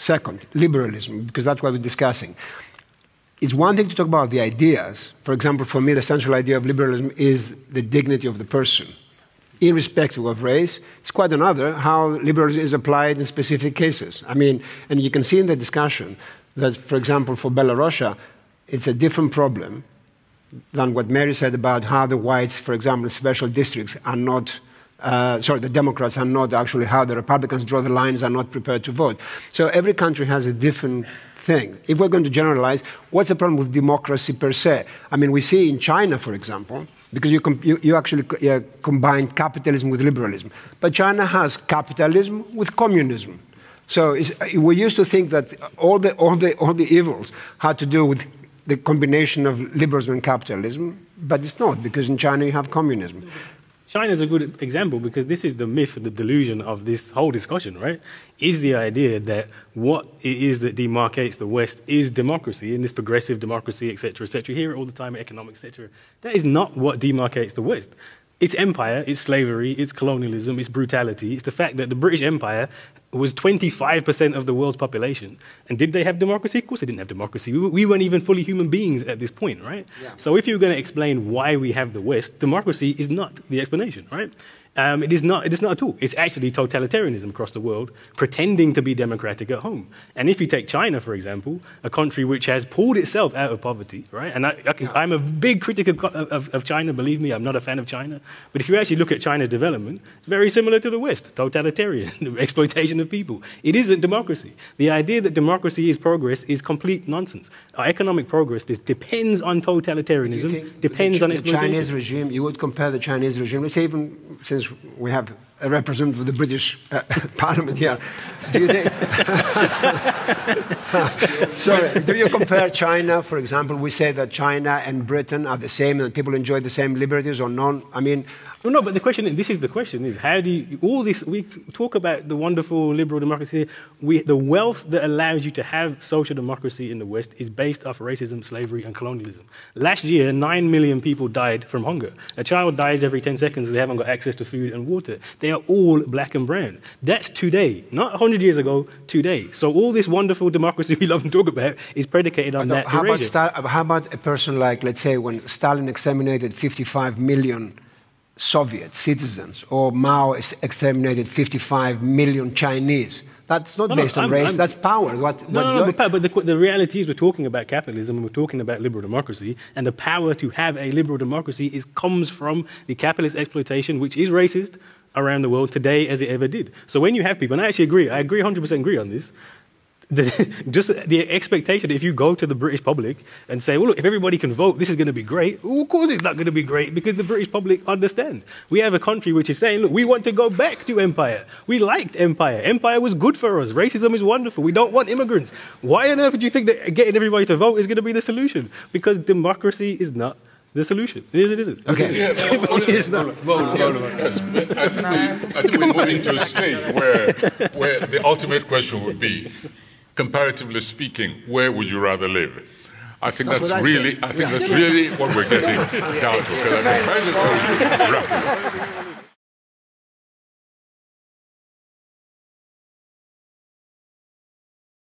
Second, liberalism, because that's what we're discussing. It's one thing to talk about the ideas. For example, for me, the central idea of liberalism is the dignity of the person, irrespective of race. It's quite another how liberalism is applied in specific cases. I mean, and you can see in the discussion that, for example, for Belarusia, it's a different problem than what Mary said about how the whites, for example, in special districts are not, the Democrats are not actually, how the Republicans draw the lines, are not prepared to vote. So every country has a different thing. If we're going to generalize, what's the problem with democracy per se? I mean, we see in China, for example, because you actually combine capitalism with liberalism. But China has capitalism with communism. So we used to think that all the evils had to do with the combination of liberalism and capitalism, but it's not, because in China you have communism. China is a good example because this is the myth, the delusion of this whole discussion, right? Is the idea that what it is that demarcates the West is democracy, and this progressive democracy, et cetera, et cetera. You hear it all the time in economics, et cetera. That is not what demarcates the West. It's empire, it's slavery, it's colonialism, it's brutality. It's the fact that the British Empire was 25% of the world's population. And did they have democracy? Of course they didn't have democracy. We weren't even fully human beings at this point, right? Yeah. So if you're going to explain why we have the West, democracy is not the explanation, right? It is not at all. It's actually totalitarianism across the world, pretending to be democratic at home. And if you take China, for example, a country which has pulled itself out of poverty, right? And I'm a big critic of China, believe me, I'm not a fan of China. But if you actually look at China's development, it's very similar to the West, totalitarian, exploitation of people. It isn't democracy. The idea that democracy is progress is complete nonsense. Our economic progress depends on totalitarianism, depends on exploitation. The Chinese regime, you would compare the Chinese regime, let's say even since we have a representative of the British Parliament here. Do you think? Sorry, do you compare China, for example? We say that China and Britain are the same and people enjoy the same liberties or none. I mean, well, no, but the question, this is the question, is how do you, all this, we talk about the wonderful liberal democracy, the wealth that allows you to have social democracy in the West is based off racism, slavery, and colonialism. Last year, 9 million people died from hunger. A child dies every 10 seconds, they haven't got access to food and water. They are all black and brown. That's today, not 100 years ago, today. So all this wonderful democracy we love to talk about is predicated on that erasure. How about a person like, let's say, when Stalin exterminated 55 million Soviet citizens, or Mao exterminated 55 million Chinese? That's not based on race, that's power. But the reality is we're talking about capitalism and we're talking about liberal democracy, and the power to have a liberal democracy comes from the capitalist exploitation, which is racist around the world today as it ever did. So when you have people, and I 100% agree on this, just the expectation, if you go to the British public and say, well, look, if everybody can vote, this is going to be great. Well, of course it's not going to be great, because the British public understand. We have a country which is saying, look, we want to go back to empire. We liked empire. Empire was good for us. Racism is wonderful. We don't want immigrants. Why on earth do you think that getting everybody to vote is going to be the solution? Because democracy is not the solution. It is, it isn't. Okay. Yeah, it's not. I think we're moving to a stage where the ultimate question would be, comparatively speaking, where would you rather live? I think that's really what we're getting down to.